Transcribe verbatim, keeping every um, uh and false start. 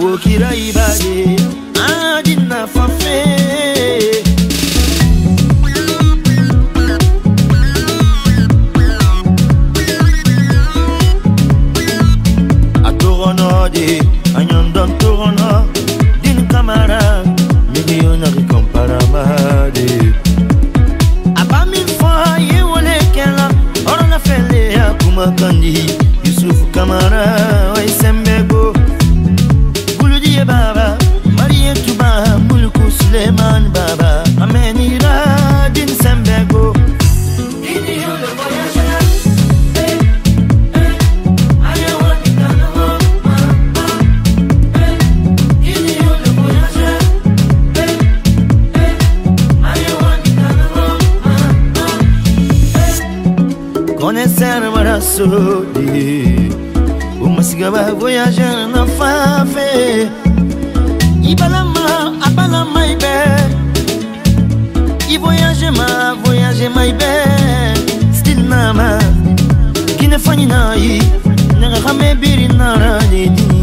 wokira ibade adina fafe atoronode anyandon torona din camara millionnaire comparamade abami fa yewole kela orona fele akuma kandi Yusuf Kamara oi sembego buludi baba Marie Tuba mulku Suleiman baba amenira din sembego ini yo le voyageur eh eh aye woni tanamo eh ini yo le voyageur eh eh aye woni tanamo eh connaisseur marasodi o masigaba voyageur na fafe ibalama abalama ibe i voyage ma voyage ma ibe still nama kine fani nai nga khame biri nara ni